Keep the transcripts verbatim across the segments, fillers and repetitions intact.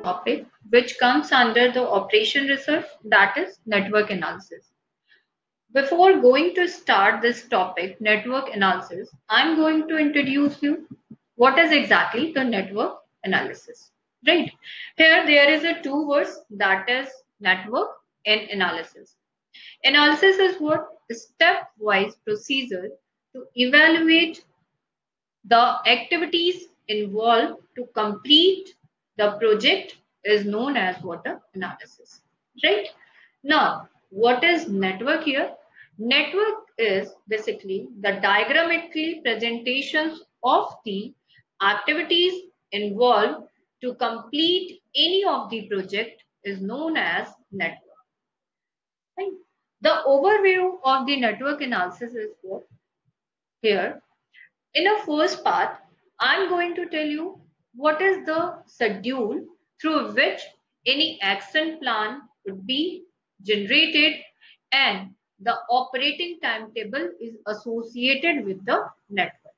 topic which comes under the operation research, that is network analysis. Before going to start this topic, network analysis, I'm going to introduce you what is exactly the network analysis. Right. Here there is a two words, that is network and analysis. Analysis is what? A stepwise procedure to evaluate the activities involved to complete the project is known as what? A analysis. Right? Now, what is network here? Network is basically the diagrammatically presentations of the activities involved to complete any of the project is known as network. Right? The overview of the network analysis is what? Here, in a first part, I'm going to tell you what is the schedule through which any action plan would be generated and the operating timetable is associated with the network.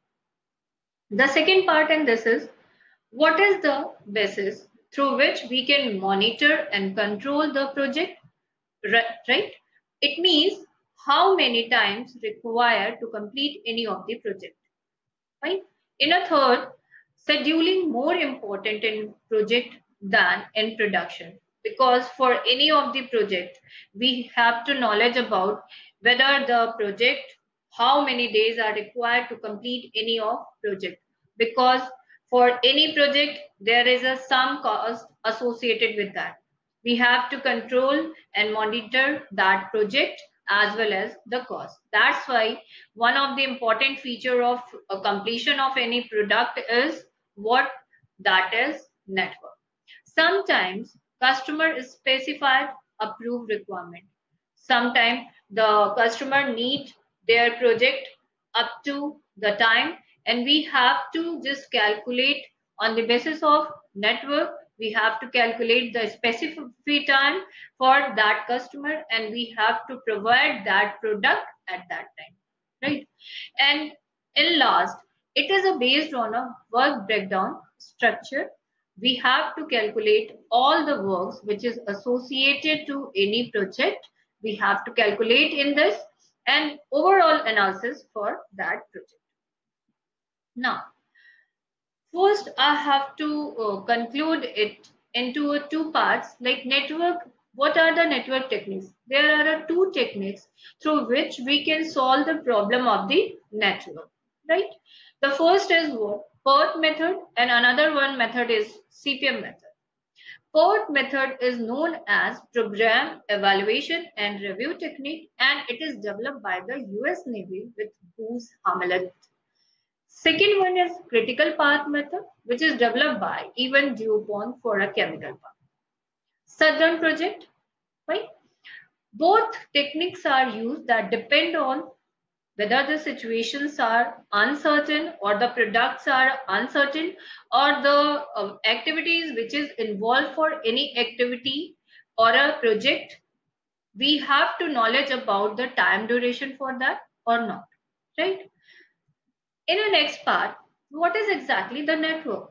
The second part in this is what is the basis through which we can monitor and control the project, right? It means how many times required to complete any of the project. Right? In a third, scheduling more important in project than in production, because for any of the project we have to knowledge about whether the project, how many days are required to complete any of project, because for any project there is a some cost associated with that. We have to control and monitor that project as well as the cost. That's why one of the important feature of a completion of any product is what? That is network. Sometimes customer is specified approved requirement. Sometimes the customer need their project up to the time, and we have to just calculate on the basis of network. We have to calculate the specific time for that customer, and we have to provide that product at that time, right? And in last, it is a based on a work breakdown structure. We have to calculate all the works which is associated to any project. We have to calculate in this and overall analysis for that project. Now, first I have to uh, conclude it into uh, two parts, like network. What are the network techniques? There are uh, two techniques through which we can solve the problem of the network, right? The first is what? PERT method, and another one method is C P M method. PERT method is known as Program Evaluation and Review Technique, and it is developed by the U S Navy with Booz Hamilton. Second one is critical path method, which is developed by even DuPont for a chemical path. Southern project, right? Both techniques are used that depend on whether the situations are uncertain or the products are uncertain, or the uh, activities which is involved for any activity or a project, we have to knowledge about the time duration for that or not, right? In the next part, what is exactly the network?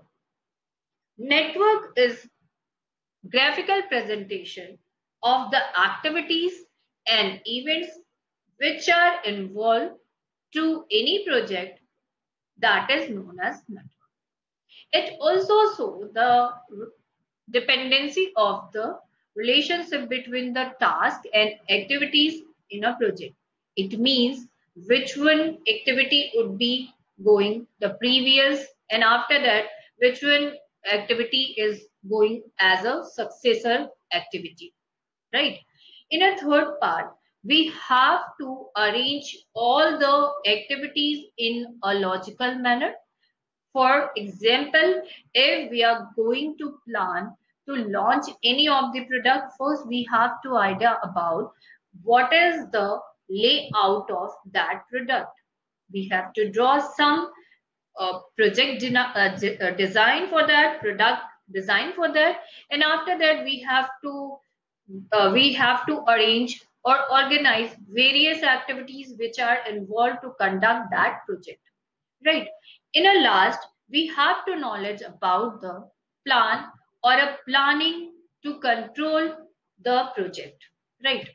Network is graphical presentation of the activities and events which are involved to any project, that is known as network. It also shows the dependency of the relationship between the task and activities in a project. It means which one activity would be going the previous, and after that which one activity is going as a successor activity, right? In a third part, we have to arrange all the activities in a logical manner. For example, if we are going to plan to launch any of the product, first we have to idea about what is the layout of that product. We have to draw some uh, project de uh, de uh, design for that, product design for that, and after that we have to uh, we have to arrange or organize various activities which are involved to conduct that project, right? In a last, we have to knowledge about the plan or a planning to control the project, right?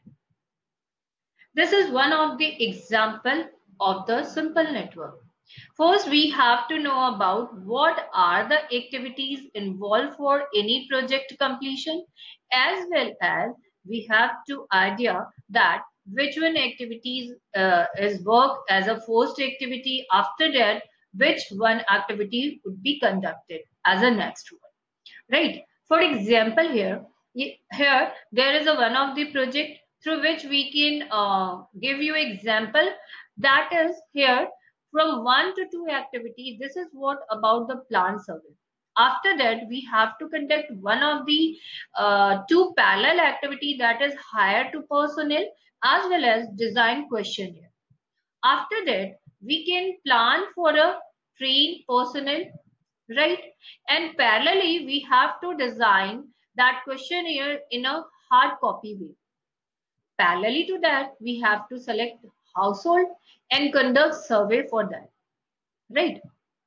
This is one of the example of the simple network. First, we have to know about what are the activities involved for any project completion, as well as we have to idea that which one activities uh, is work as a first activity. After that, which one activity would be conducted as a next one, right? For example, here here there is a one of the project through which we can uh, give you example, that is here from one to two activities. This is what about the plan survey. After that, we have to conduct one of the uh, two parallel activity, that is hire to personnel as well as design questionnaire. After that, we can plan for a trained personnel, right? And parallelly, we have to design that questionnaire in a hard copy way. Parallelly to that, we have to select household and conduct survey for that, right?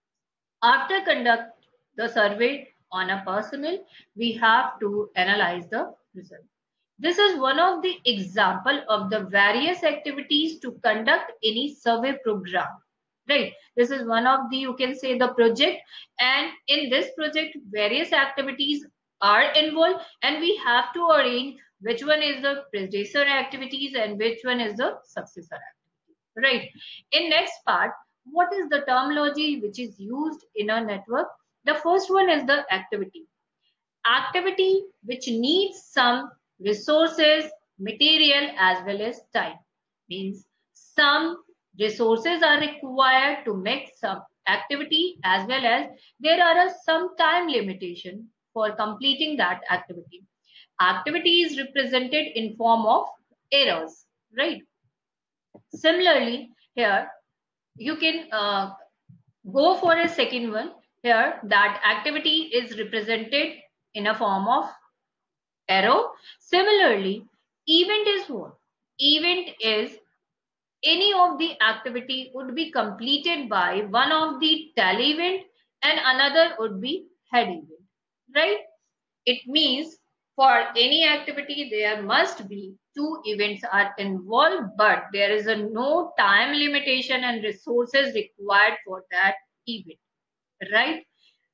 After conduct the survey on a personnel, we have to analyze the result. This is one of the example of the various activities to conduct any survey program, right? This is one of the, you can say, the project, and in this project various activities are involved, and we have to arrange which one is the predecessor activities and which one is the successor activity, right? In next part, what is the terminology which is used in a network? The first one is the activity. Activity which needs some resources, material as well as time. Means some resources are required to make some activity, as well as there are a some time limitation for completing that activity. Activity is represented in form of errors, right? Similarly, here you can uh, go for a second one. Here that activity is represented in a form of arrow. Similarly, event is what? Event is any of the activity would be completed by one of the tail event and another would be head event, right? It means for any activity there must be two events are involved, but there is a no time limitation and resources required for that event, right?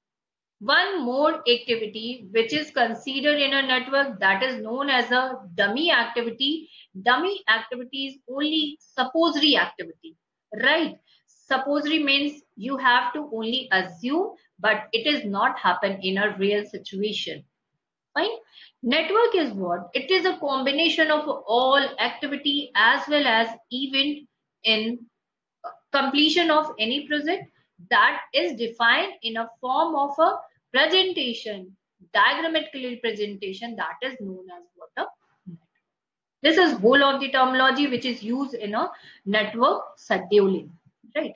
One more activity which is considered in a network, that is known as a dummy activity. Dummy activity is only suppository activity, right? Suppository means you have to only assume, but it is not happen in a real situation. Fine. Network is what? It is a combination of all activity as well as event in completion of any project that is defined in a form of a presentation, diagrammatically presentation, that is known as what a network. This is whole of the terminology which is used in a network scheduling, right?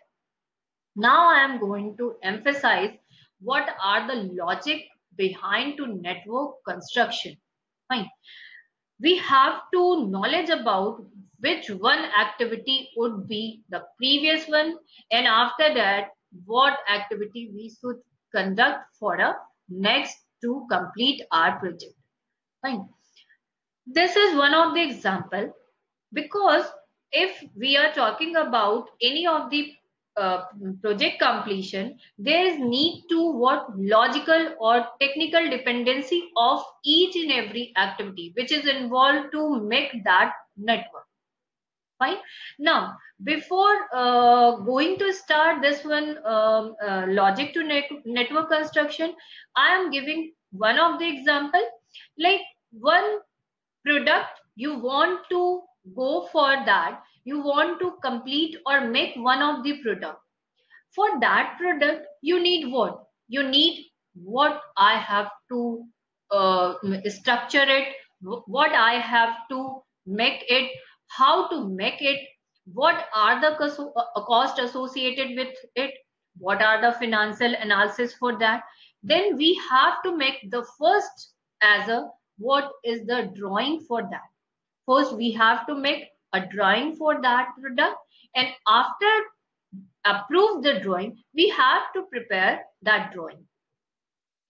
Now I am going to emphasize what are the logic behind to network construction. Fine. We have to knowledge about which one activity would be the previous one, and after that what activity we should conduct for a next to complete our project. Fine. This is one of the example, because if we are talking about any of the uh, project completion, there is need to what logical or technical dependency of each and every activity which is involved to make that network. Fine. Now, before uh, going to start this one um, uh, logic to net network construction, I am giving one of the example, like one product you want to go for, that you want to complete or make one of the product. For that product you need what? You need what I have to uh, structure it, what I have to make it, how to make it, what are the cost associated with it, what are the financial analysis for that. Then we have to make the first as a what is the drawing for that. First we have to make a drawing for that product, and after approve the drawing we have to prepare that drawing.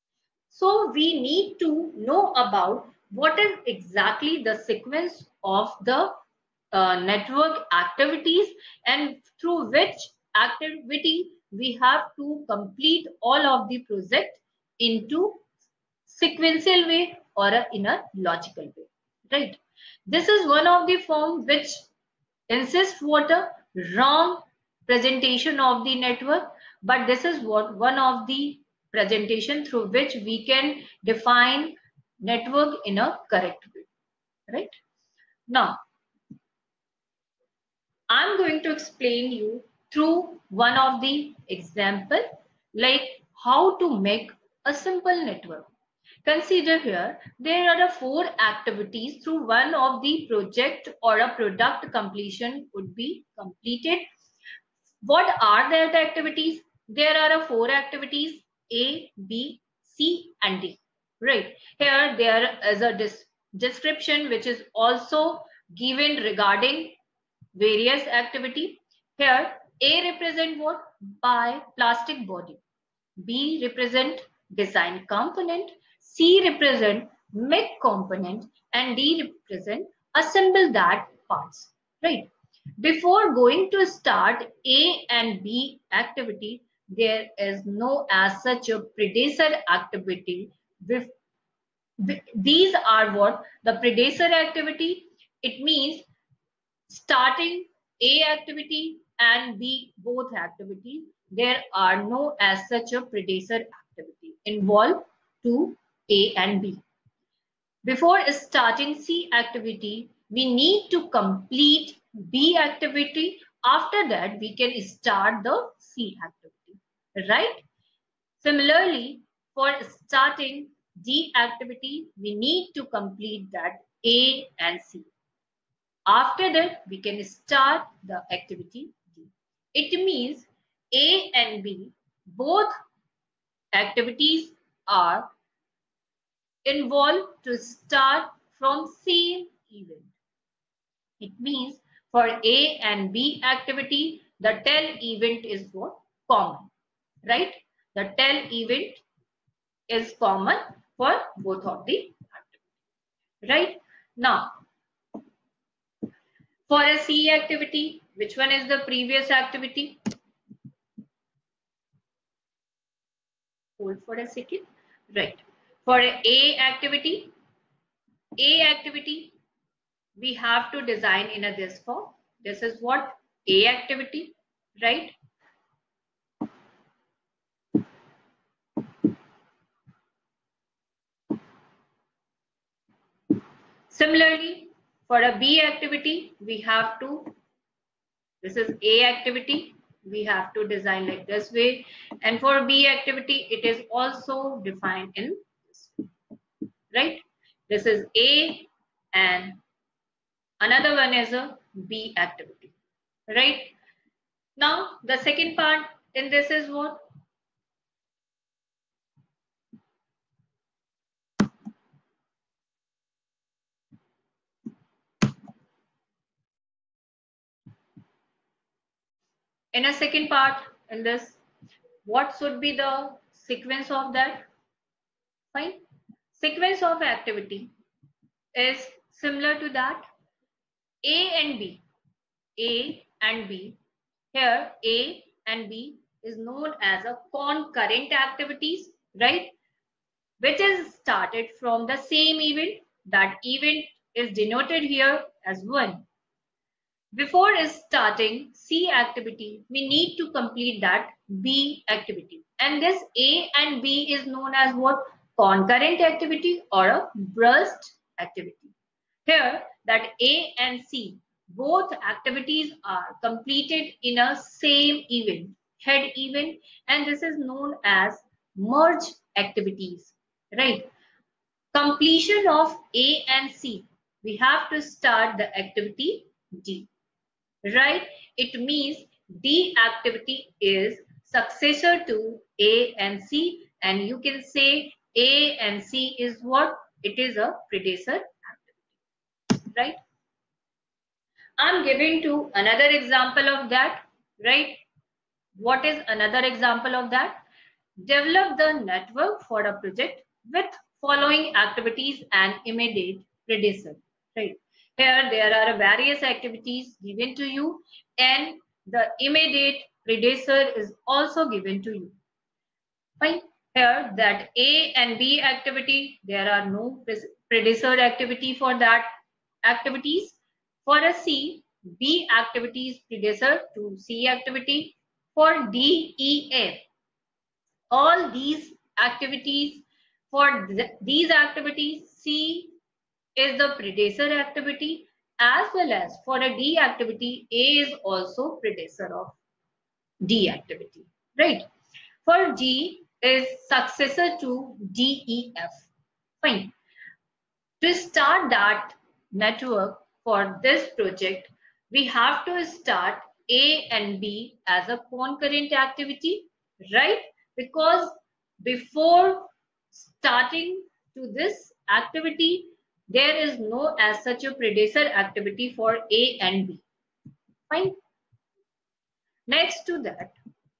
So we need to know about what is exactly the sequence of the uh, network activities, and through which activity we have to complete all of the project into sequential way or a, in a logical way, right? This is one of the form which insists what a wrong presentation of the network, but this is what one of the presentation through which we can define network in a correct way, right? Now I'm going to explain you through one of the example, like how to make a simple network. Consider here, there are the four activities through one of the project or a product completion would be completed. What are there the activities? There are a four activities: A, B, C, and D. Right. Here there is a dis description which is also given regarding various activity. Here A represent what? By plastic body. B represent design component. C represent make component, and D represent assemble that parts. Right. Before going to start A and B activity, there is no as such a predecessor activity. With, with, these are what the predecessor activity. It means starting A activity and B both activities. There are no as such a predecessor activity involved to A and B. Before starting C activity, we need to complete B activity. After that, we can start the C activity, right? Similarly, for starting D activity, we need to complete that A and C. After that, we can start the activity D. It means A and B, both activities are involved to start from same event. It means for A and B activity, the tell event is what? Common, right? The tell event is common for both of the activities, right? Now, for a C activity, which one is the previous activity? Hold for a second. Right. For A activity, A activity, we have to design in a this form. This is what A activity, right? Similarly, for a B activity, we have to, this is A activity, we have to design like this way. And for B activity, it is also defined in this way, right? This is A and another one is a B activity, right? Now, the second part in this is what? In a second part in this, what should be the sequence of that? Fine. Sequence of activity is similar to that. A and B. A and B. Here, A and B is known as a concurrent activities, right? Which is started from the same event. That event is denoted here as one. Before starting C activity, we need to complete that B activity. And this A and B is known as what? Concurrent activity or a burst activity. Here, that A and C, both activities are completed in a same event, head event, and this is known as merge activities, right? Completion of A and C, we have to start the activity D, right? It means D activity is successor to A and C, and you can say A and C is what? It is a predecessor activity, right? I'm giving to another example of that, right? What is another example of that? Develop the network for a project. with following activities and immediate predecessor. Right. Here there are various activities given to you and the immediate predecessor is also given to you. Fine. Here that A and B activity, there are no predecessor activity for that activities. For a C, B activity is predecessor to C activity. For D, E, F, all these activities, for th these activities, C is the predecessor activity as well as for a D activity, A is also predecessor of D activity, right? For G is successor to D, E, F. Fine. To start that network for this project, we have to start A and B as a concurrent activity, right? Because before starting to this activity, there is no as such a predecessor activity for A and B. Fine. Next to that,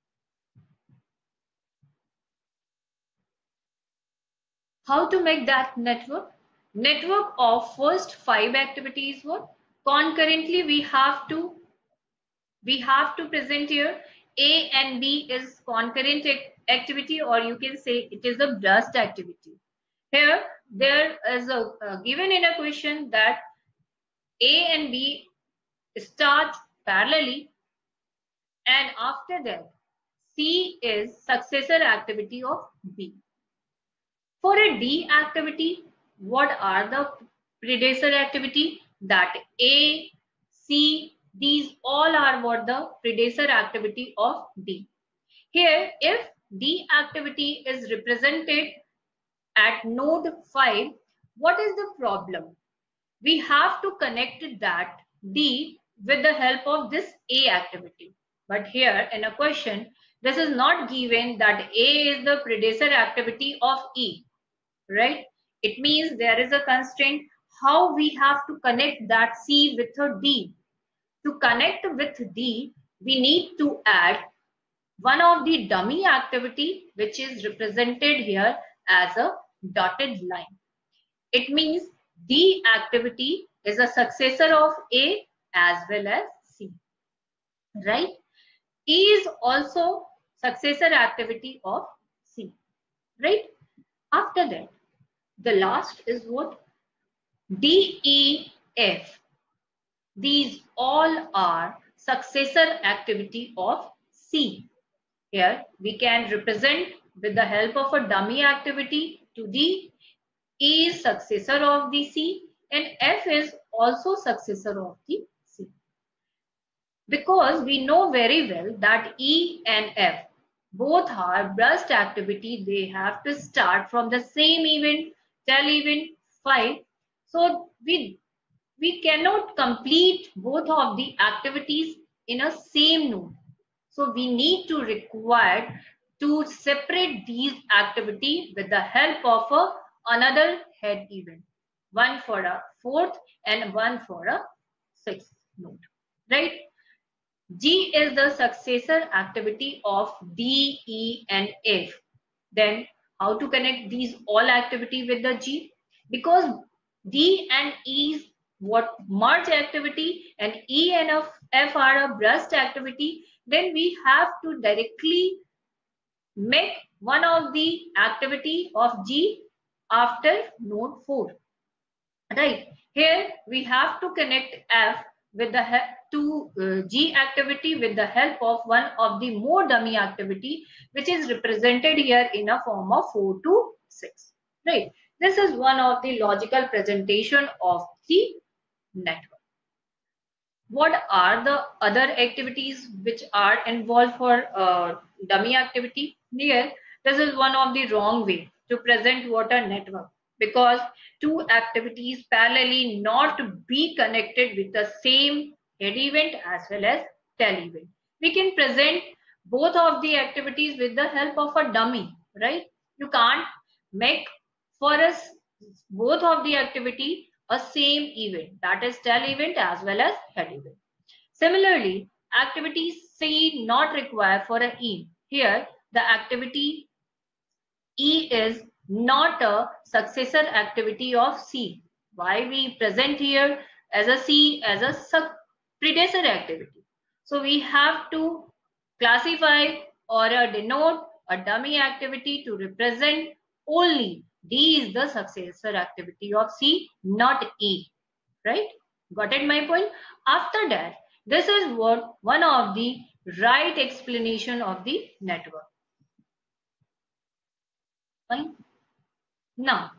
how to make that network? Network of first five activities what? Concurrently, we have to we have to present here A and B is concurrent activity, or you can say it is a burst activity. Here, there is a uh, given in a question that A and B start parallelly, and after that, C is successor activity of B. For a D activity, what are the predecessor activity? That A, C, these all are what the predecessor activity of D. Here, if D activity is represented at node five, what is the problem? We have to connect that D with the help of this A activity. But here in a question, this is not given that A is the predecessor activity of E, right? It means there is a constraint how we have to connect that C with a D. To connect with D, we need to add one of the dummy activity which is represented here as a dotted line. It means D activity is a successor of A as well as C, right? E is also successor activity of C, right? After that, the last is what? D, E, F. These all are successor activity of C. Here we can represent with the help of a dummy activity to D. E is successor of the C and F is also successor of the C. Because we know very well that E and F both are burst activity, they have to start from the same event, tell event five. So we we cannot complete both of the activities in a same node. So we need to require to separate these activity with the help of a, another head event. One for a fourth and one for a sixth node. Right? G is the successor activity of D, E and F. Then how to connect these all activity with the G? Because D and E is what merge activity and E and F are a burst activity, then we have to directly make one of the activity of G after node four. Right. Here we have to connect F with the to uh, G activity with the help of one of the more dummy activity which is represented here in a form of four to six. Right. This is one of the logical presentation of the network. What are the other activities which are involved for uh, dummy activity? Here, this is one of the wrong way to present what a network, because two activities parallelly not be connected with the same head event as well as tail event. We can present both of the activities with the help of a dummy, right? You can't make for us both of the activity a same event, that is tail event as well as head event. Similarly, activity C not required for a E. Here, the activity E is not a successor activity of C. Why we present here as a C as a predecessor activity? So we have to classify or uh, denote a dummy activity to represent only D is the successor activity of C, not E, right? Got it my point? After that, this is what one of the right explanation of the network. Fine. Now,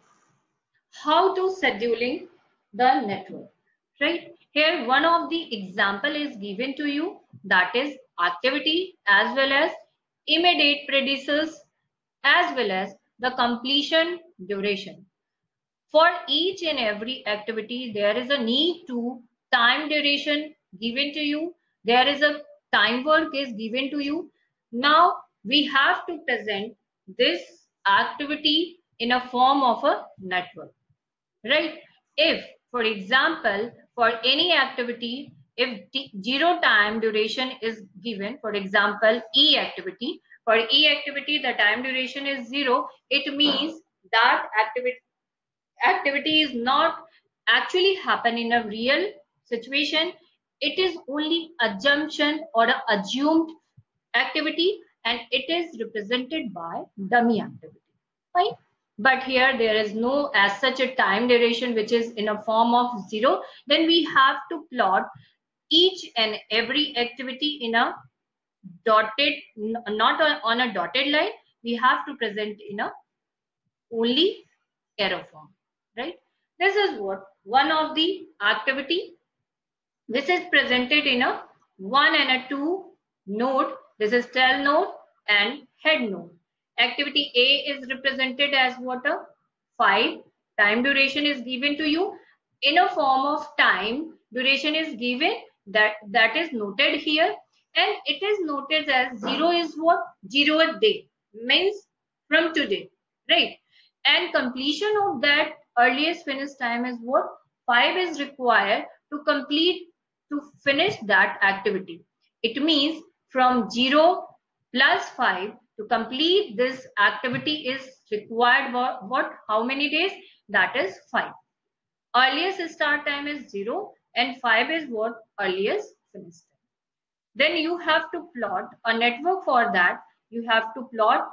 how to scheduling the network, right? Here, one of the example is given to you, that is activity as well as immediate predecessors as well as the completion duration. For each and every activity, there is a need to time duration given to you. There is a time work is given to you. Now we have to present this activity in a form of a network, right? If, for example, for any activity, if zero time duration is given, for example, E activity, for E activity, the time duration is zero, it means that activity activity is not actually happen in a real situation. It is only assumption or a assumed activity, and it is represented by dummy activity, right? But here there is no as such a time duration which is in a form of zero. Then we have to plot each and every activity in a dotted, not on a dotted line. We have to present in a only arrow form, right? This is what one of the activity. This is presented in a one and a two node. This is tail node and head node. Activity A is represented as what? A five. Time duration is given to you in a form of time. Duration is given, that that is noted here, and it is noted as zero is what? Zeroth day, means from today, right? And completion of that earliest finish time is what? five is required to complete, to finish that activity. It means from zero plus five to complete this activity is required what, what? How many days? That is five. Earliest start time is zero and five is what? Earliest finish time. Then you have to plot a network for that. You have to plot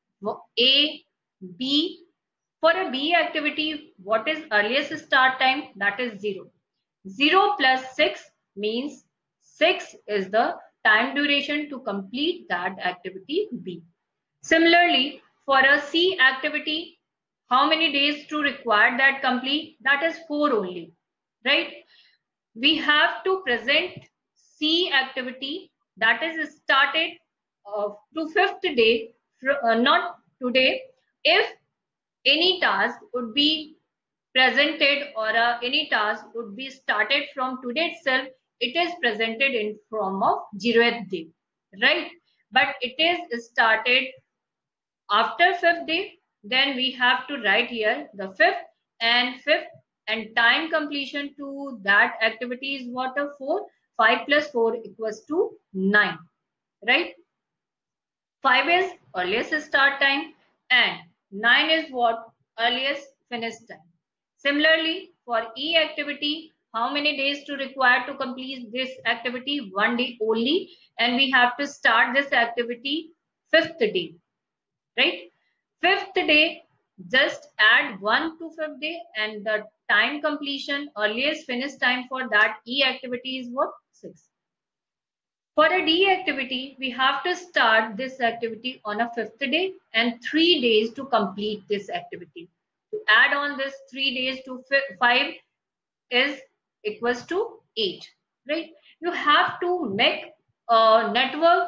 A, B. For a B activity, what is earliest start time? That is zero. zero plus six means six is the time duration to complete that activity B. Similarly, for a C activity, how many days to require that complete? That is four only, right? We have to present C activity that is started uh, to fifth day, uh, not today. If any task would be presented or uh, any task would be started from today itself, it is presented in form of zeroth day, right? But it is started after fifth day, then we have to write here the fifth and fifth, and time completion to that activity is what? A four. five plus four equals to nine, right? five is earliest start time and nine is what? Earliest finish time. Similarly, for E activity, how many days to require to complete this activity? One day only, and we have to start this activity fifth day, right? Fifth day, just add one to fifth day, and the time completion, earliest finish time for that E activity is what? six. For a D activity, we have to start this activity on a fifth day and three days to complete this activity. To add on this three days to five is equals to eight, right? You have to make a network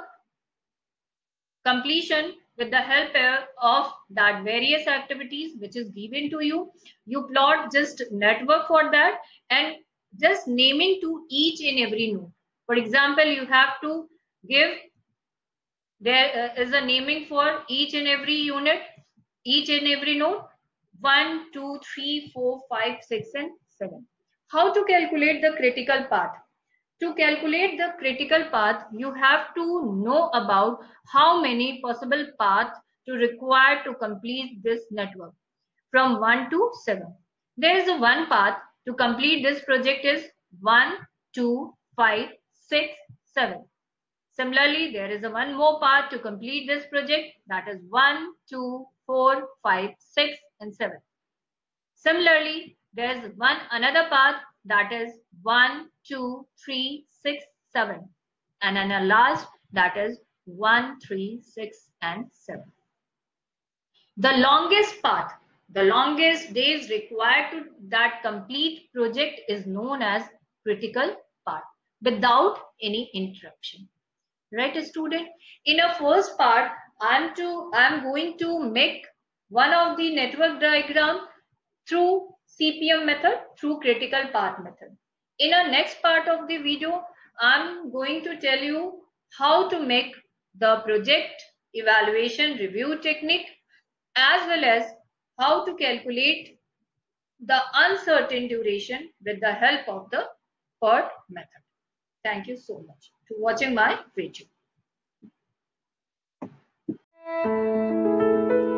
completion with the help of that various activities which is given to you. You plot just network for that and just naming to each and every node. For example, you have to give, there uh, is a naming for each and every unit, each and every node, one, two, three, four, five, six, and seven. How to calculate the critical path? To calculate the critical path, you have to know about how many possible paths to require to complete this network from one to seven. There is a one path to complete this project is one, two, five, six, seven. Similarly, there is a one more path to complete this project, that is one, two, four, five, six, and seven. Similarly, there is one another path, that is one, two, three, six, seven, and then a last, that is one, three, six, and seven. The longest path, the longest days required to that complete project is known as critical path without any interruption. Right, student? In a first part, I'm to I'm going to make one of the network diagram through C P M method, through critical path method. In our next part of the video, I'm going to tell you how to make the project evaluation review technique, as well as how to calculate the uncertain duration with the help of the PERT method. Thank you so much for watching my video.